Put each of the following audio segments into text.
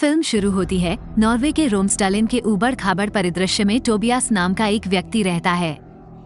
Film शुरू होती है नॉर्वे के रोमस्टालिन के उबड़ खाबड़ परिदृश्य में टोबियास नाम का एक व्यक्ति रहता है।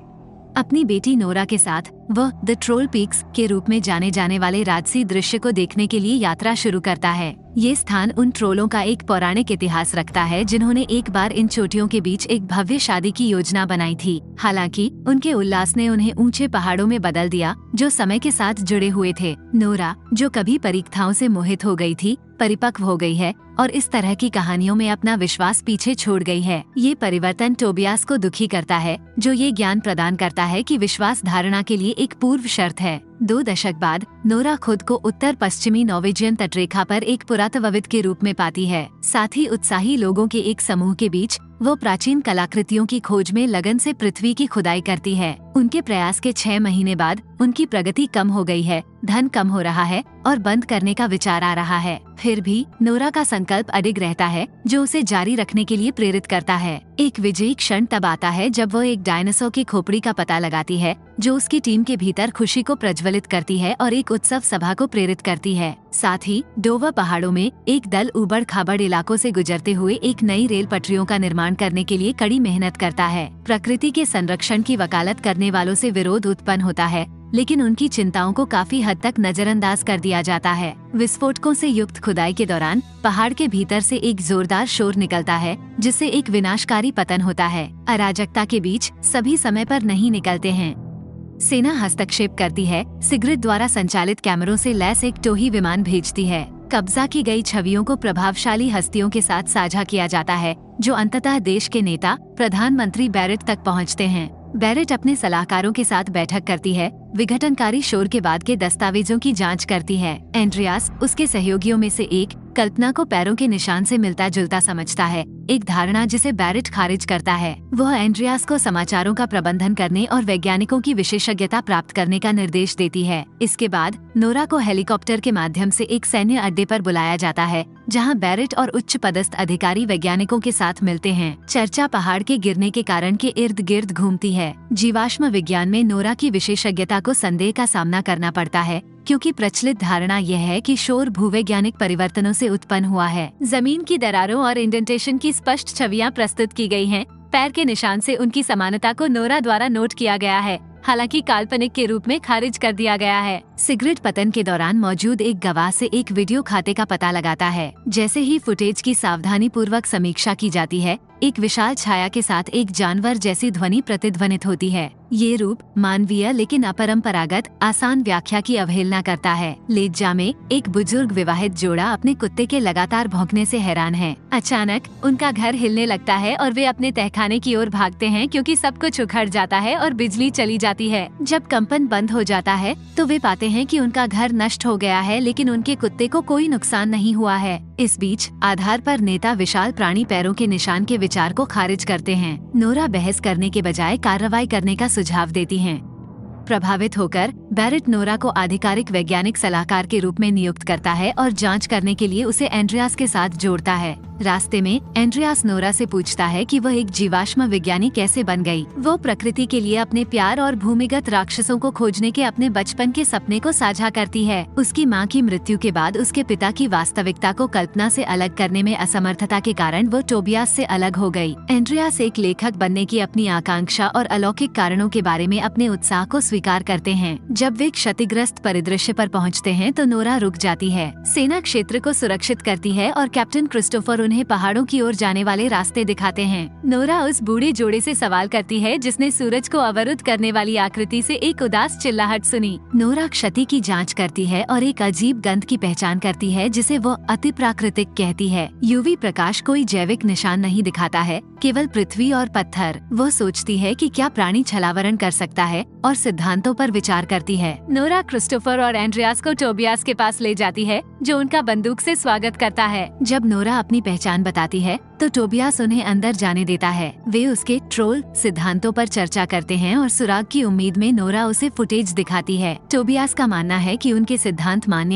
अपनी बेटी नोरा के साथ वह द ट्रोल पीक्स के रूप में जाने जाने वाले राजसी दृश्य को देखने के लिए यात्रा शुरू करता है। ये स्थान उन ट्रोलों का एक पौराणिक इतिहास रखता है जिन्होंने एक बार इन चोटियों के बीच एक भव्य शादी की योजना बनाई थी। हालांकि उनके उल्लास ने उन्हें ऊंचे पहाड़ों में बदल दिया जो समय के साथ जुड़े हुए थे। नोरा, जो कभी परीक्षाओं से मोहित हो गई थी, परिपक्व हो गई है और इस तरह की कहानियों में अपना विश्वास पीछे छोड़ गई है। ये परिवर्तन टोबियास को दुखी करता है, जो ये ज्ञान प्रदान करता है कि विश्वास धारणा के लिए एक पूर्व शर्त है। 2 दशक बाद नोरा खुद को उत्तर पश्चिमी नॉर्वेजियन तटरेखा पर एक पुरातत्वविद के रूप में पाती है। साथ ही उत्साही लोगों के एक समूह के बीच वो प्राचीन कलाकृतियों की खोज में लगन से पृथ्वी की खुदाई करती है। उनके प्रयास के 6 महीने बाद उनकी प्रगति कम हो गई है, धन कम हो रहा है और बंद करने का विचार आ रहा है। फिर भी नोरा का संकल्प अडिग रहता है, जो उसे जारी रखने के लिए प्रेरित करता है। एक विजयी क्षण तब आता है जब वो एक डायनासोर की खोपड़ी का पता लगाती है, जो उसकी टीम के भीतर खुशी को प्रज्वलित करती है और एक उत्सव सभा को प्रेरित करती है। साथ ही डोवा पहाड़ों में एक दल उबड़ खाबड़ इलाकों से गुजरते हुए एक नई रेल पटरियों का निर्माण करने के लिए कड़ी मेहनत करता है। प्रकृति के संरक्षण की वकालत करने वालों से विरोध उत्पन्न होता है, लेकिन उनकी चिंताओं को काफी हद तक नजरअंदाज कर दिया जाता है। विस्फोटकों से युक्त खुदाई के दौरान पहाड़ के भीतर से एक जोरदार शोर निकलता है, जिससे एक विनाशकारी पतन होता है। अराजकता के बीच सभी समय पर नहीं निकलते हैं। सेना हस्तक्षेप करती है, सिगरेट द्वारा संचालित कैमरों से लैस एक टोही विमान भेजती है। कब्जा की गई छवियों को प्रभावशाली हस्तियों के साथ साझा किया जाता है, जो अंततः देश के नेता प्रधानमंत्री बैरेट तक पहुंचते हैं। बैरेट अपने सलाहकारों के साथ बैठक करती है, विघटनकारी शोर के बाद के दस्तावेजों की जांच करती है। एंड्रियास, उसके सहयोगियों में से एक, कल्पना को पैरों के निशान से मिलता जुलता समझता है, एक धारणा जिसे बैरेट खारिज करता है। वह एंड्रियास को समाचारों का प्रबंधन करने और वैज्ञानिकों की विशेषज्ञता प्राप्त करने का निर्देश देती है। इसके बाद नोरा को हेलीकॉप्टर के माध्यम से एक सैन्य अड्डे पर बुलाया जाता है, जहां बैरेट और उच्च पदस्थ अधिकारी वैज्ञानिकों के साथ मिलते हैं। चर्चा पहाड़ के गिरने के कारण के इर्द गिर्द घूमती है। जीवाश्म विज्ञान में नोरा की विशेषज्ञता को संदेह का सामना करना पड़ता है, क्योंकि प्रचलित धारणा यह है कि शोर भूवैज्ञानिक परिवर्तनों से उत्पन्न हुआ है। जमीन की दरारों और इंडेंटेशन की स्पष्ट छवियां प्रस्तुत की गई हैं। पैर के निशान से उनकी समानता को नोरा द्वारा नोट किया गया है, हालांकि काल्पनिक के रूप में खारिज कर दिया गया है। सिगरेट पतन के दौरान मौजूद एक गवाह से एक वीडियो खाते का पता लगाता है। जैसे ही फुटेज की सावधानी पूर्वक समीक्षा की जाती है, एक विशाल छाया के साथ एक जानवर जैसी ध्वनि प्रतिध्वनित होती है। ये रूप मानवीय लेकिन अपरंपरागत आसान व्याख्या की अवहेलना करता है। लेज्जा में एक बुजुर्ग विवाहित जोड़ा अपने कुत्ते के लगातार भौंकने से हैरान है। अचानक उनका घर हिलने लगता है और वे अपने तहखाने की ओर भागते हैं, क्योंकि सब कुछ उखड़ जाता है और बिजली चली जाती है। जब कंपन बंद हो जाता है तो वे पाते हैं कि उनका घर नष्ट हो गया है, लेकिन उनके कुत्ते को कोई नुकसान नहीं हुआ है। इस बीच आधार पर नेता विशाल प्राणी पैरों के निशान के विचार को खारिज करते हैं। नोरा बहस करने के बजाय कार्रवाई करने का सुझाव देती हैं। प्रभावित होकर बैरेट नोरा को आधिकारिक वैज्ञानिक सलाहकार के रूप में नियुक्त करता है और जांच करने के लिए उसे एंड्रियास के साथ जोड़ता है। रास्ते में एंड्रियास नोरा से पूछता है कि वह एक जीवाश्म विज्ञानी कैसे बन गई। वो प्रकृति के लिए अपने प्यार और भूमिगत राक्षसों को खोजने के अपने बचपन के सपने को साझा करती है। उसकी मां की मृत्यु के बाद उसके पिता की वास्तविकता को कल्पना से अलग करने में असमर्थता के कारण वो टोबियास से अलग हो गई। एंड्रियास एक लेखक बनने की अपनी आकांक्षा और अलौकिक कारणों के बारे में अपने उत्साह को स्वीकार करते हैं। जब वे क्षतिग्रस्त परिदृश्य पर पहुंचते हैं तो नोरा रुक जाती है, सेना क्षेत्र को सुरक्षित करती है और कैप्टन क्रिस्टोफर उन्हें पहाड़ों की ओर जाने वाले रास्ते दिखाते हैं। नोरा उस बूढ़े जोड़े से सवाल करती है जिसने सूरज को अवरुद्ध करने वाली आकृति से एक उदास चिल्लाहट सुनी। नोरा क्षति की जांच करती है और एक अजीब गंध की पहचान करती है, जिसे वो अति प्राकृतिक कहती है। यूवी प्रकाश कोई जैविक निशान नहीं दिखाता है, केवल पृथ्वी और पत्थर। वो सोचती है कि क्या प्राणी छलावरण कर सकता है और सिद्धांतों पर विचार करती है। नोरा क्रिस्टोफर और एंड्रियास को टोबियास के पास ले जाती है, जो उनका बंदूक से स्वागत करता है। जब नोरा अपनी पहचान बताती है तो टोबियास उन्हें अंदर जाने देता है। वे उसके ट्रोल सिद्धांतों पर चर्चा करते हैं और सुराग की उम्मीद में नोरा उसे फुटेज दिखाती है। टोबियास का मानना है कि उनके सिद्धांत मान्य हैं,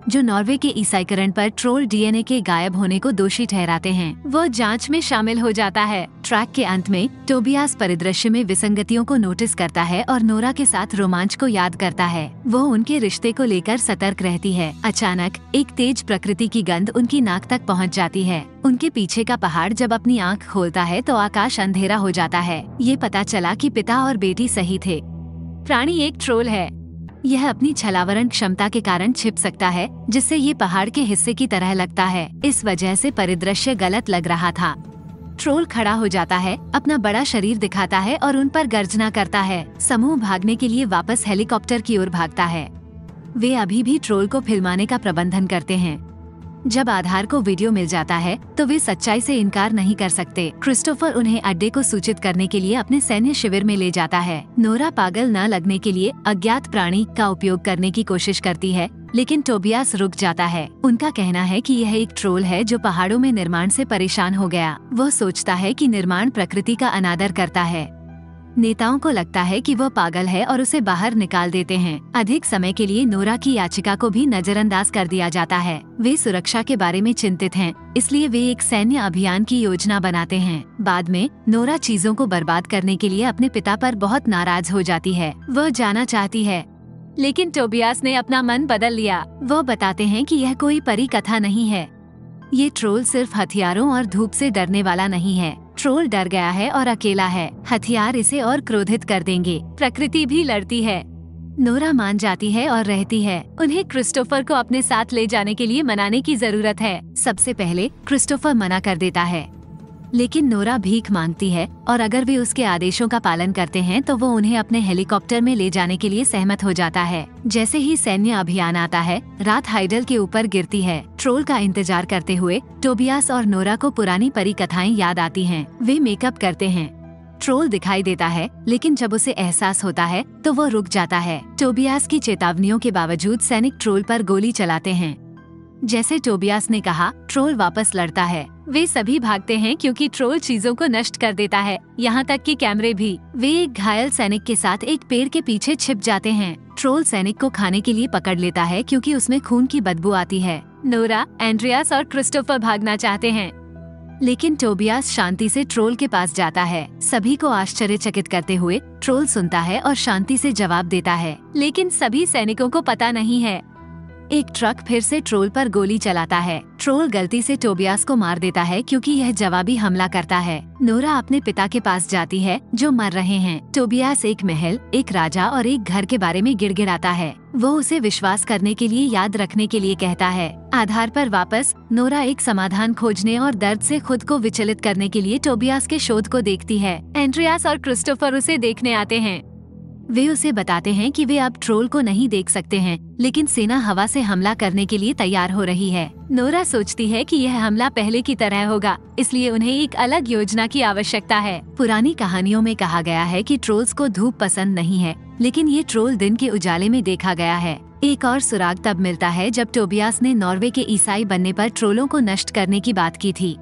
जो नॉर्वे के ईसाईकरण पर ट्रोल डीएनए के गायब होने को दोषी ठहराते हैं। वो जांच में शामिल हो जाता है। ट्रैक के अंत में टोबियास परिदृश्य में विसंगतियों को नोटिस करता है और नोरा के साथ रोमांच को याद करता है। वो उनके रिश्ते को लेकर सतर्क रहती है। अचानक एक तेज प्रकृति की गंध उनकी नाक तक पहुंच जाती है। उनके पीछे का पहाड़ जब अपनी आंख खोलता है तो आकाश अंधेरा हो जाता है। ये पता चला कि पिता और बेटी सही थे। प्राणी एक ट्रोल है। यह अपनी छलावरण क्षमता के कारण छिप सकता है, जिससे ये पहाड़ के हिस्से की तरह लगता है। इस वजह से परिदृश्य गलत लग रहा था। ट्रोल खड़ा हो जाता है, अपना बड़ा शरीर दिखाता है और उन पर गर्जना करता है। समूह भागने के लिए वापस हेलीकॉप्टर की ओर भागता है। वे अभी भी ट्रोल को फिल्माने का प्रबंधन करते हैं। जब आधार को वीडियो मिल जाता है तो वे सच्चाई से इनकार नहीं कर सकते। क्रिस्टोफर उन्हें अड्डे को सूचित करने के लिए अपने सैन्य शिविर में ले जाता है। नोरा पागल न लगने के लिए अज्ञात प्राणी का उपयोग करने की कोशिश करती है, लेकिन टोबियास रुक जाता है। उनका कहना है कि यह एक ट्रोल है जो पहाड़ों में निर्माण से परेशान हो गया। वह सोचता है कि निर्माण प्रकृति का अनादर करता है। नेताओं को लगता है कि वह पागल है और उसे बाहर निकाल देते हैं। अधिक समय के लिए नोरा की याचिका को भी नजरअंदाज कर दिया जाता है। वे सुरक्षा के बारे में चिंतित हैं, इसलिए वे एक सैन्य अभियान की योजना बनाते हैं। बाद में नोरा चीजों को बर्बाद करने के लिए अपने पिता पर बहुत नाराज हो जाती है। वह जाना चाहती है, लेकिन टोबियास ने अपना मन बदल लिया। वह बताते हैं कि यह कोई परी कथा नहीं है। ये ट्रोल सिर्फ हथियारों और धूप से डरने वाला नहीं है। ट्रोल डर गया है और अकेला है। हथियार इसे और क्रोधित कर देंगे। प्रकृति भी लड़ती है। नोरा मान जाती है और रहती है। उन्हें क्रिस्टोफर को अपने साथ ले जाने के लिए मनाने की जरूरत है। सबसे पहले क्रिस्टोफर मना कर देता है, लेकिन नोरा भीख मांगती है और अगर वे उसके आदेशों का पालन करते हैं तो वो उन्हें अपने हेलीकॉप्टर में ले जाने के लिए सहमत हो जाता है। जैसे ही सैन्य अभियान आता है, रात हाइडल के ऊपर गिरती है। ट्रोल का इंतजार करते हुए टोबियास और नोरा को पुरानी परी कथाएं याद आती हैं। वे मेकअप करते हैं। ट्रोल दिखाई देता है, लेकिन जब उसे एहसास होता है तो वो रुक जाता है। टोबियास की चेतावनियों के बावजूद सैनिक ट्रोल पर गोली चलाते हैं। जैसे टोबियास ने कहा, ट्रोल वापस लड़ता है। वे सभी भागते हैं क्योंकि ट्रोल चीजों को नष्ट कर देता है, यहाँ तक कि कैमरे भी। वे एक घायल सैनिक के साथ एक पेड़ के पीछे छिप जाते हैं। ट्रोल सैनिक को खाने के लिए पकड़ लेता है क्योंकि उसमें खून की बदबू आती है। नोरा, एंड्रियास और क्रिस्टोफर भागना चाहते हैं, लेकिन टोबियास शांति से ट्रोल के पास जाता है। सभी को आश्चर्यचकित करते हुए ट्रोल सुनता है और शांति से जवाब देता है, लेकिन सभी सैनिकों को पता नहीं है। एक ट्रक फिर से ट्रोल पर गोली चलाता है। ट्रोल गलती से टोबियास को मार देता है क्योंकि यह जवाबी हमला करता है। नोरा अपने पिता के पास जाती है जो मर रहे हैं। टोबियास एक महल, एक राजा और एक घर के बारे में गिड़गिड़ाता है। वो उसे विश्वास करने के लिए याद रखने के लिए कहता है। आधार पर वापस नोरा एक समाधान खोजने और दर्द से खुद को विचलित करने के लिए टोबियास के शोध को देखती है। एंड्रियास और क्रिस्टोफर उसे देखने आते हैं। वे उसे बताते हैं कि वे अब ट्रोल को नहीं देख सकते हैं, लेकिन सेना हवा से हमला करने के लिए तैयार हो रही है। नोरा सोचती है कि यह हमला पहले की तरह होगा, इसलिए उन्हें एक अलग योजना की आवश्यकता है। पुरानी कहानियों में कहा गया है कि ट्रोल्स को धूप पसंद नहीं है, लेकिन ये ट्रोल दिन के उजाले में देखा गया है। एक और सुराग तब मिलता है जब टोबियास ने नॉर्वे के ईसाई बनने पर ट्रोलों को नष्ट करने की बात की थी।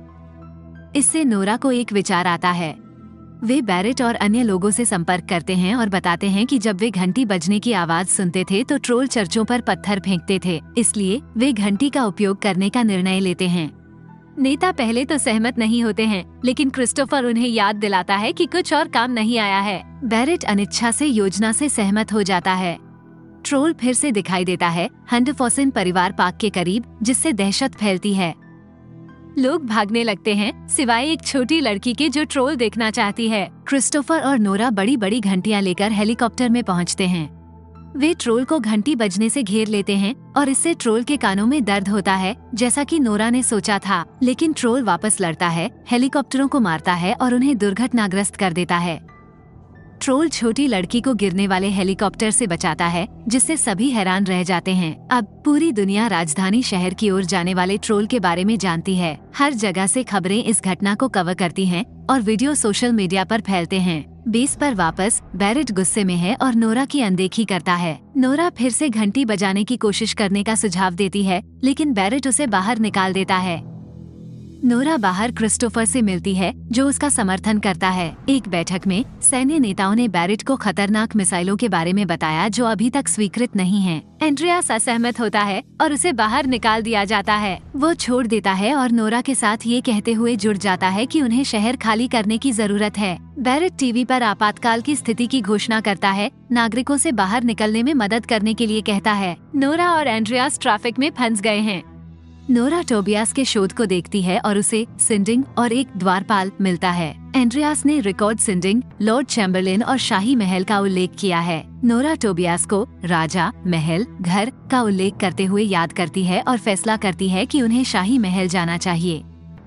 इससे नोरा को एक विचार आता है। वे बैरेट और अन्य लोगों से संपर्क करते हैं और बताते हैं कि जब वे घंटी बजने की आवाज सुनते थे तो ट्रोल चर्चों पर पत्थर फेंकते थे, इसलिए वे घंटी का उपयोग करने का निर्णय लेते हैं। नेता पहले तो सहमत नहीं होते हैं, लेकिन क्रिस्टोफर उन्हें याद दिलाता है कि कुछ और काम नहीं आया है। बैरेट अनिच्छा से योजना से सहमत हो जाता है। ट्रोल फिर से दिखाई देता है हंडफॉसन परिवार पार्क के करीब, जिससे दहशत फैलती है। लोग भागने लगते हैं, सिवाय एक छोटी लड़की के जो ट्रोल देखना चाहती है। क्रिस्टोफर और नोरा बड़ी बड़ी घंटियां लेकर हेलीकॉप्टर में पहुंचते हैं। वे ट्रोल को घंटी बजने से घेर लेते हैं और इससे ट्रोल के कानों में दर्द होता है, जैसा कि नोरा ने सोचा था। लेकिन ट्रोल वापस लड़ता है, हेलीकॉप्टरों को मारता है और उन्हें दुर्घटनाग्रस्त कर देता है। ट्रोल छोटी लड़की को गिरने वाले हेलीकॉप्टर से बचाता है, जिससे सभी हैरान रह जाते हैं। अब पूरी दुनिया राजधानी शहर की ओर जाने वाले ट्रोल के बारे में जानती है। हर जगह से खबरें इस घटना को कवर करती हैं और वीडियो सोशल मीडिया पर फैलते हैं। बेस पर वापस बैरेट गुस्से में है और नोरा की अनदेखी करता है। नोरा फिर से घंटी बजाने की कोशिश करने का सुझाव देती है, लेकिन बैरेट उसे बाहर निकाल देता है। नोरा बाहर क्रिस्टोफर से मिलती है, जो उसका समर्थन करता है। एक बैठक में सैन्य नेताओं ने बैरेट को खतरनाक मिसाइलों के बारे में बताया जो अभी तक स्वीकृत नहीं हैं। एंड्रियास असहमत होता है और उसे बाहर निकाल दिया जाता है। वो छोड़ देता है और नोरा के साथ ये कहते हुए जुड़ जाता है कि उन्हें शहर खाली करने की जरूरत है। बैरेट टीवी पर आपातकाल की स्थिति की घोषणा करता है, नागरिकों से बाहर निकलने में मदद करने के लिए कहता है। नोरा और एंड्रियास ट्रैफिक में फंस गए हैं। नोरा टोबियास के शोध को देखती है और उसे सिंडिंग और एक द्वारपाल मिलता है। एंड्रियास ने रिकॉर्ड सिंडिंग, लॉर्ड चैम्बरलेन और शाही महल का उल्लेख किया है। नोरा टोबियास को राजा, महल, घर का उल्लेख करते हुए याद करती है और फैसला करती है कि उन्हें शाही महल जाना चाहिए।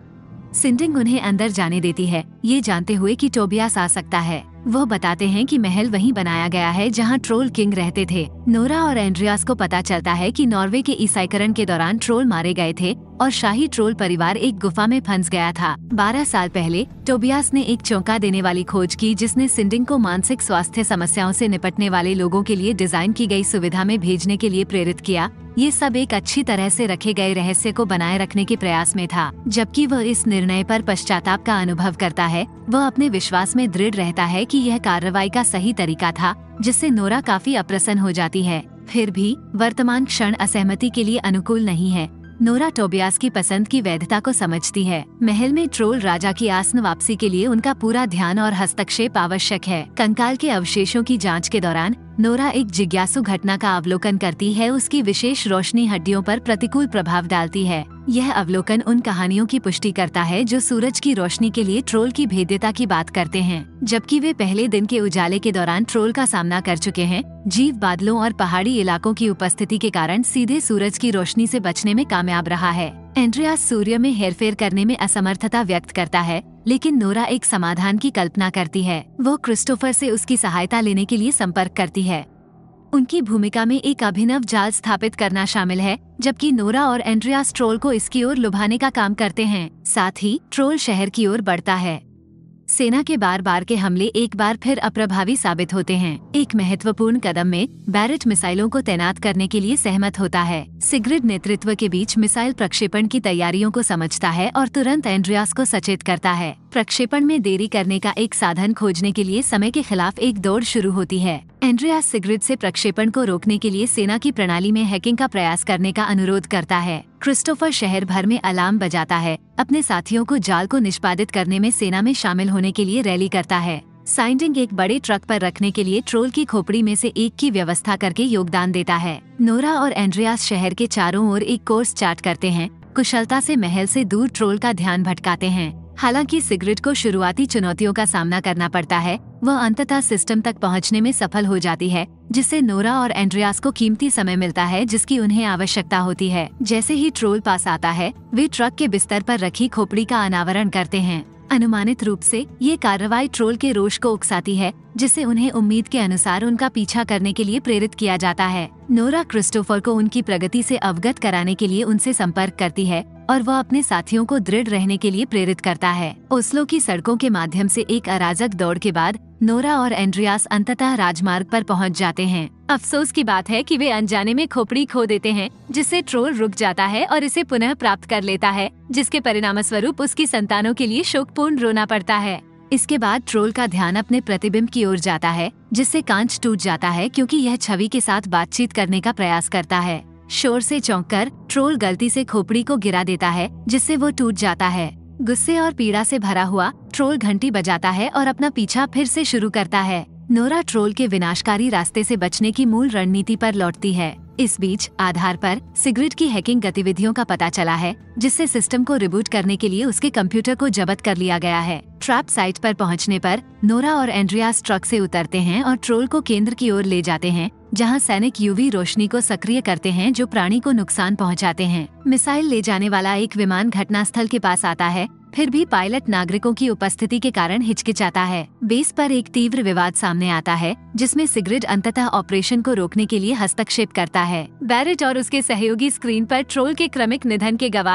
सिंडिंग उन्हें अंदर जाने देती है, ये जानते हुए कि टोबियास आ सकता है। वो बताते हैं कि महल वहीं बनाया गया है जहां ट्रोल किंग रहते थे। नोरा और एंड्रियास को पता चलता है कि नॉर्वे के ईसाईकरण के दौरान ट्रोल मारे गए थे और शाही ट्रोल परिवार एक गुफा में फंस गया था। 12 साल पहले टोबियास ने एक चौंका देने वाली खोज की, जिसने सिंडिंग को मानसिक स्वास्थ्य समस्याओं से निपटने वाले लोगों के लिए डिजाइन की गई सुविधा में भेजने के लिए प्रेरित किया। ये सब एक अच्छी तरह से रखे गए रहस्य को बनाए रखने के प्रयास में था। जबकि वह इस निर्णय पर पश्चाताप का अनुभव करता है, वह अपने विश्वास में दृढ़ रहता है कि यह कार्रवाई का सही तरीका था, जिससे नोरा काफी अप्रसन्न हो जाती है। फिर भी वर्तमान क्षण असहमति के लिए अनुकूल नहीं है। नोरा टोबियास की पसंद की वैधता को समझती है। महल में ट्रोल राजा की आसन वापसी के लिए उनका पूरा ध्यान और हस्तक्षेप आवश्यक है। कंकाल के अवशेषों की जांच के दौरान नोरा एक जिज्ञासु घटना का अवलोकन करती है। उसकी विशेष रोशनी हड्डियों पर प्रतिकूल प्रभाव डालती है। यह अवलोकन उन कहानियों की पुष्टि करता है जो सूरज की रोशनी के लिए ट्रोल की भेद्यता की बात करते हैं। जबकि वे पहले दिन के उजाले के दौरान ट्रोल का सामना कर चुके हैं, जीव बादलों और पहाड़ी इलाकों की उपस्थिति के कारण सीधे सूरज की रोशनी से बचने में कामयाब रहा है। एंड्रियास सूर्य में हेरफेर करने में असमर्थता व्यक्त करता है, लेकिन नोरा एक समाधान की कल्पना करती है। वो क्रिस्टोफर से उसकी सहायता लेने के लिए संपर्क करती है। उनकी भूमिका में एक अभिनव जाल स्थापित करना शामिल है, जबकि नोरा और एंड्रियास ट्रोल को इसकी ओर लुभाने का काम करते हैं। साथ ही ट्रोल शहर की ओर बढ़ता है। सेना के बार बार के हमले एक बार फिर अप्रभावी साबित होते हैं। एक महत्वपूर्ण कदम में बैरेट मिसाइलों को तैनात करने के लिए सहमत होता है। सिग्रिड नेतृत्व के बीच मिसाइल प्रक्षेपण की तैयारियों को समझता है और तुरंत एंड्रियास को सचेत करता है। प्रक्षेपण में देरी करने का एक साधन खोजने के लिए समय के खिलाफ एक दौड़ शुरू होती है। एंड्रियास सिग्रिड से प्रक्षेपण को रोकने के लिए सेना की प्रणाली में हैकिंग का प्रयास करने का अनुरोध करता है। क्रिस्टोफर शहर भर में अलार्म बजाता है, अपने साथियों को जाल को निष्पादित करने में सेना में शामिल होने के लिए रैली करता है। साइंडिंग एक बड़े ट्रक पर रखने के लिए ट्रोल की खोपड़ी में से एक की व्यवस्था करके योगदान देता है। नोरा और एंड्रियास शहर के चारों ओर एक कोर्स चार्ट करते हैं, कुशलता से महल से दूर ट्रोल का ध्यान भटकाते हैं। हालांकि सिग्रिड को शुरुआती चुनौतियों का सामना करना पड़ता है, वह अंततः सिस्टम तक पहुंचने में सफल हो जाती है, जिससे नोरा और एंड्रियास को कीमती समय मिलता है जिसकी उन्हें आवश्यकता होती है। जैसे ही ट्रोल पास आता है, वे ट्रक के बिस्तर पर रखी खोपड़ी का अनावरण करते हैं। अनुमानित रूप से ये कार्रवाई ट्रोल के रोष को उकसाती है, जिससे उन्हें उम्मीद के अनुसार उनका पीछा करने के लिए प्रेरित किया जाता है। नोरा क्रिस्टोफर को उनकी प्रगति से अवगत कराने के लिए उनसे संपर्क करती है और वह अपने साथियों को दृढ़ रहने के लिए प्रेरित करता है। ओस्लो की सड़कों के माध्यम से एक अराजक दौड़ के बाद नोरा और एंड्रियास अंततः राजमार्ग पर पहुंच जाते हैं। अफसोस की बात है कि वे अनजाने में खोपड़ी खो देते हैं, जिससे ट्रोल रुक जाता है और इसे पुनः प्राप्त कर लेता है, जिसके परिणामस्वरूप उसकी संतानों के लिए शोकपूर्ण रोना पड़ता है। इसके बाद ट्रोल का ध्यान अपने प्रतिबिंब की ओर जाता है, जिससे कांच टूट जाता है क्योंकि यह छवि के साथ बातचीत करने का प्रयास करता है। शोर से चौंककर ट्रोल गलती से खोपड़ी को गिरा देता है, जिससे वो टूट जाता है। गुस्से और पीड़ा से भरा हुआ ट्रोल घंटी बजाता है और अपना पीछा फिर से शुरू करता है। नोरा ट्रोल के विनाशकारी रास्ते से बचने की मूल रणनीति पर लौटती है। इस बीच आधार पर सिग्रिड की हैकिंग गतिविधियों का पता चला है, जिससे सिस्टम को रिबूट करने के लिए उसके कंप्यूटर को जब्त कर लिया गया है। ट्रैप साइट पर पहुंचने पर नोरा और एंड्रियास ट्रक से उतरते हैं और ट्रोल को केंद्र की ओर ले जाते हैं, जहां सैनिक यूवी रोशनी को सक्रिय करते हैं जो प्राणी को नुकसान पहुंचाते हैं। मिसाइल ले जाने वाला एक विमान घटनास्थल के पास आता है, फिर भी पायलट नागरिकों की उपस्थिति के कारण हिचकिचाता है। बेस पर एक तीव्र विवाद सामने आता है, जिसमें सिग्रिड अंततः ऑपरेशन को रोकने के लिए हस्तक्षेप करता है। बैरेट और उसके सहयोगी स्क्रीन पर ट्रोल के क्रमिक निधन के गवाह हैं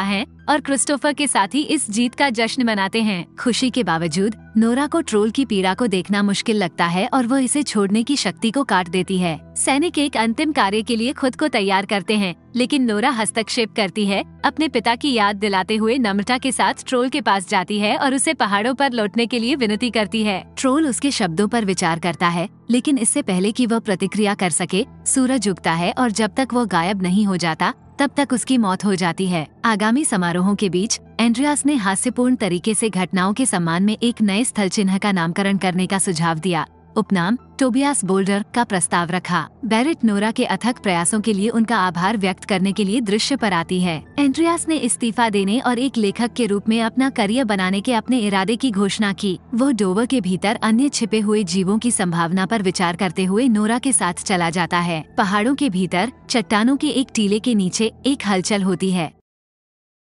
और क्रिस्टोफर के साथ ही इस जीत का जश्न मनाते हैं। खुशी के बावजूद नोरा को ट्रोल की पीड़ा को देखना मुश्किल लगता है और वो इसे छोड़ने की शक्ति को काट देती है। सैनिक एक अंतिम कार्य के लिए खुद को तैयार करते हैं, लेकिन नोरा हस्तक्षेप करती है। अपने पिता की याद दिलाते हुए नम्रता के साथ ट्रोल के पास जाती है और उसे पहाड़ों पर लौटने के लिए विनती करती है। ट्रोल उसके शब्दों पर विचार करता है, लेकिन इससे पहले कि वह प्रतिक्रिया कर सके, सूरज उगता है और जब तक वो गायब नहीं हो जाता तब तक उसकी मौत हो जाती है। आगामी समारोहों के बीच एंड्रियास ने हास्यपूर्ण तरीके से घटनाओं के सम्मान में एक नए स्थल चिन्ह का नामकरण करने का सुझाव दिया। उपनाम टोबियास बोल्डर का प्रस्ताव रखा। बैरेट नोरा के अथक प्रयासों के लिए उनका आभार व्यक्त करने के लिए दृश्य पर आती है। एंड्रियास ने इस्तीफा देने और एक लेखक के रूप में अपना करियर बनाने के अपने इरादे की घोषणा की। वो डोवर के भीतर अन्य छिपे हुए जीवों की संभावना पर विचार करते हुए नोरा के साथ चला जाता है। पहाड़ों के भीतर चट्टानों के एक टीले के नीचे एक हलचल होती है।